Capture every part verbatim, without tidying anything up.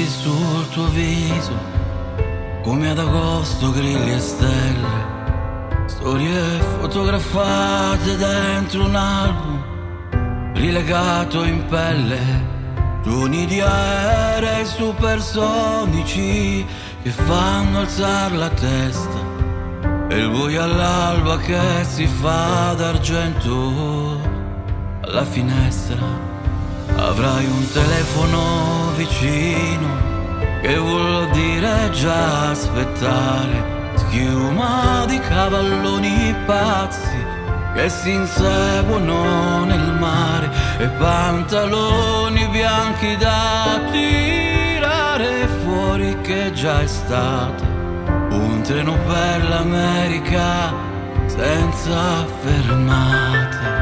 sul tuo viso, come ad agosto grilli e stelle, storie fotografate dentro un album, rilegato in pelle, tuoni di aerei supersonici che fanno alzar la testa, e il buio all'alba che si fa d'argento alla finestra. Avrai un telefono vicino che vuol dire già aspettare, schiuma di cavalloni pazzi che si inseguono nel mare, e pantaloni bianchi da tirare fuori che già è stato un treno per l'America senza fermate.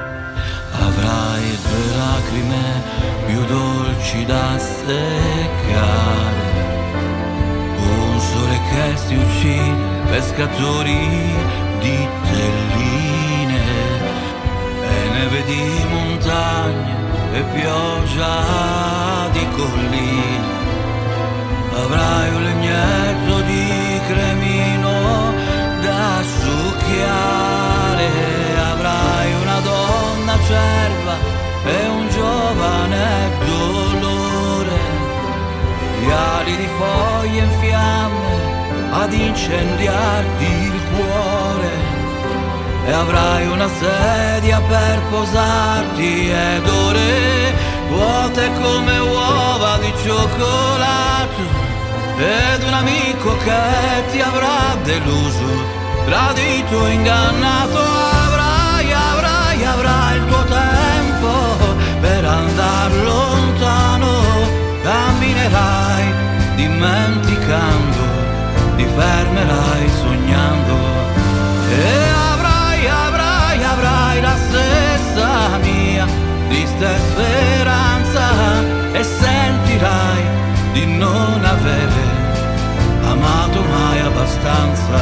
Avrai due lacrime più dolci da seccare, un sole che si uccide, pescatori di telline, e neve di montagne e pioggia di colline. Avrai un legnetto di cremino da succhiare, avrai una donna cerva e un giovane dolore, viali di foglie in fiamme ad incendiarti il cuore, e avrai una sedia per posarti ed ore vuote come uova di cioccolato, ed un amico che ti avrà deluso, tradito, ingannato. Avrai, avrai, avrai il tuo tempo per andar lontano, camminerai dimenticando, ti fermerai sognando, e avrai, avrai, avrai la stessa mia triste speranza, e sentirai di non avere amato mai abbastanza.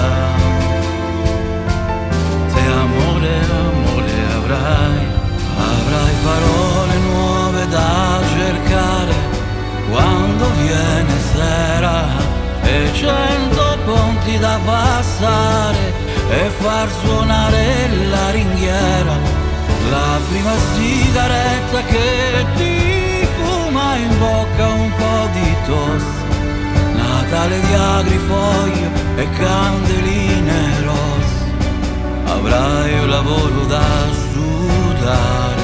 Se amore, amore avrai, avrai parole nuove da cercare quando viene sera, e cento ponti da passare e far suonare la ringhiera, la prima sigaretta che ti fuma in bocca un po' di tosse, Natale di agrifoglio e candeline rosse. Avrai un lavoro da sudare,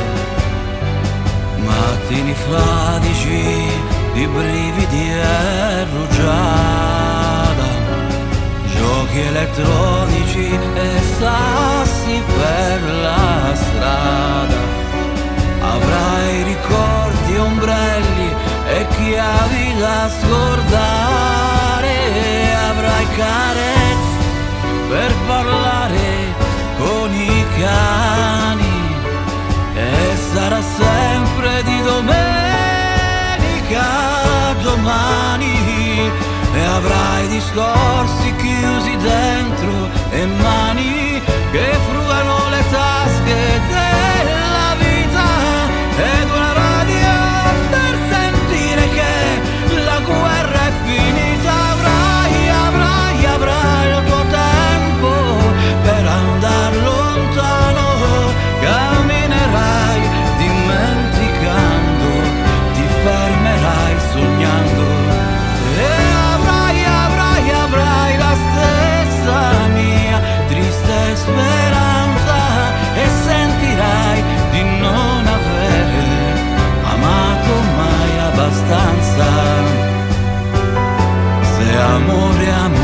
mattini fradici di brividi e rugiada, giochi elettronici e sassi per la strada. Avrai ricordi, ombrelli e chiavi da scordare, avrai carezze per parlare con i cani, e sarà sempre di domenica domani, e avrai discorsi chiusi dentro e mani che frugano le tasche della vita, ed una radio per sentire che la guerra è finita. Avrai, avrai, avrai il tuo tempo per andar lontano, camminerai dimenticando, ti fermerai sognando, e avrai, avrai, avrai la stessa mia triste speranza, e sentirai di non avere amato mai abbastanza. Se amore, amore